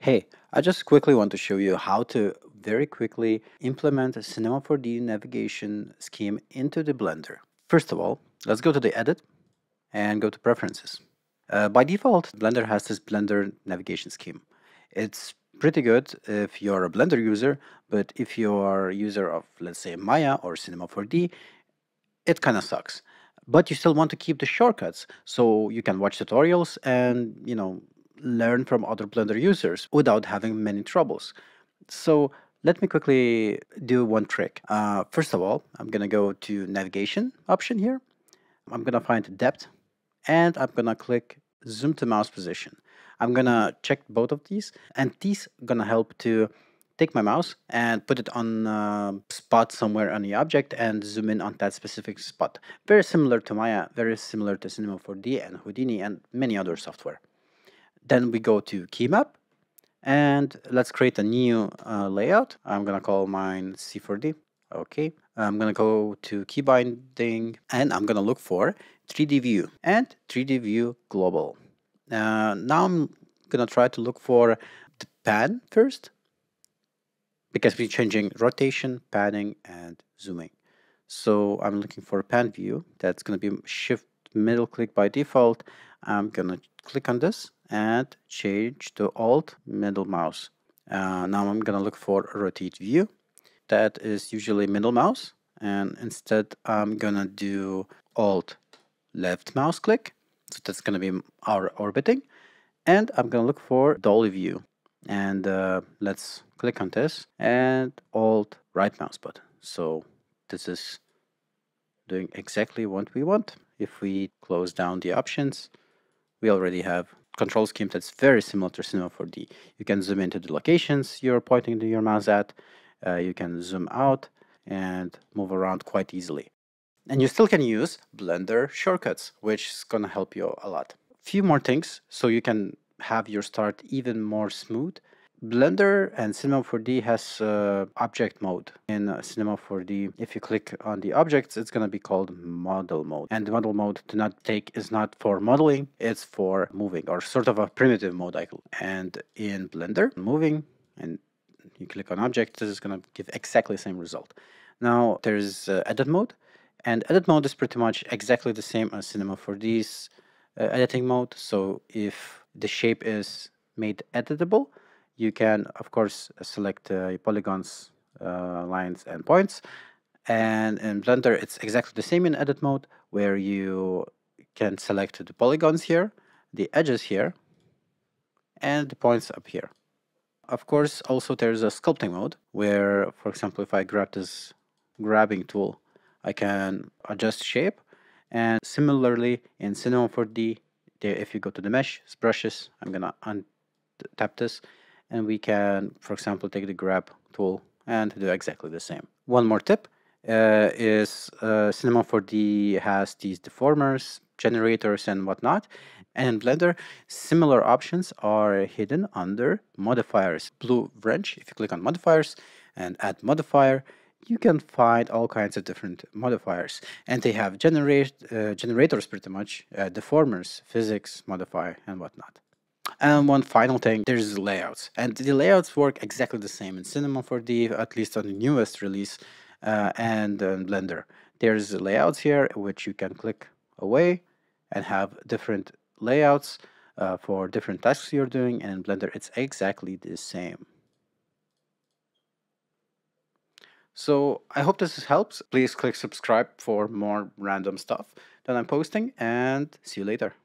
Hey, I just quickly want to show you how to very quickly implement a Cinema 4D navigation scheme into the Blender. First of all, let's go to the Edit and go to Preferences. By default, Blender has this Blender navigation scheme. It's pretty good if you're a Blender user, but if you're a user of, let's say, Maya or Cinema 4D, it kind of sucks. But you still want to keep the shortcuts so you can watch tutorials and, learn from other Blender users without having many troubles. So let me quickly do one trick. First of all, I'm gonna go to navigation option here. I'm gonna find depth and I'm gonna click zoom to mouse position. I'm gonna check both of these and these gonna help to take my mouse and put it on a spot somewhere on the object and zoom in on that specific spot. Very similar to Maya, very similar to Cinema 4D and Houdini and many other software. Then we go to key map and let's create a new layout. I'm gonna call mine C4D. Okay, I'm gonna go to key binding and I'm gonna look for 3D view and 3D view global. Now I'm gonna try to look for the pan first because we're changing rotation, panning, and zooming. So I'm looking for a pan view. That's gonna be shift middle click by default. I'm gonna click on this and change to Alt middle mouse. Now I'm gonna look for a rotate view. That is usually middle mouse, and instead I'm gonna do Alt left mouse click. So that's gonna be our orbiting, and I'm gonna look for dolly view. And let's click on this and Alt right mouse button. So this is doing exactly what we want. If we close down the options, we already have control scheme that's very similar to Cinema 4D. You can zoom into the locations you're pointing your mouse at. You can zoom out and move around quite easily. And you still can use Blender shortcuts, which is going to help you a lot. Few more things so you can have your start even more smooth. Blender and Cinema 4D has object mode. In Cinema 4D, if you click on the objects, it's going to be called model mode. And the model mode is not for modeling, it's for moving, or sort of a primitive mode. And in Blender, moving, and you click on object, this is going to give exactly the same result. Now there's edit mode, and edit mode is pretty much exactly the same as Cinema 4D's editing mode. So if the shape is made editable, you can, of course, select polygons, lines, and points. And in Blender, it's exactly the same in edit mode, where you can select the polygons here, the edges here, and the points up here. Of course, also there's a sculpting mode, where, for example, if I grab this grabbing tool, I can adjust shape. And similarly, in Cinema 4D, if you go to the mesh, brushes, I'm gonna untap this, and we can, for example, take the grab tool and do exactly the same. One more tip is Cinema 4D has these deformers, generators, and whatnot. And in Blender, similar options are hidden under modifiers. Blue wrench, if you click on modifiers and add modifier, you can find all kinds of different modifiers. And they have generators pretty much, deformers, physics, modifier, and whatnot. And one final thing, there's layouts. And the layouts work exactly the same in Cinema 4D, at least on the newest release, and in Blender. There's layouts here, which you can click away and have different layouts for different tasks you're doing. And in Blender, it's exactly the same. So I hope this helps. Please click subscribe for more random stuff that I'm posting, and see you later.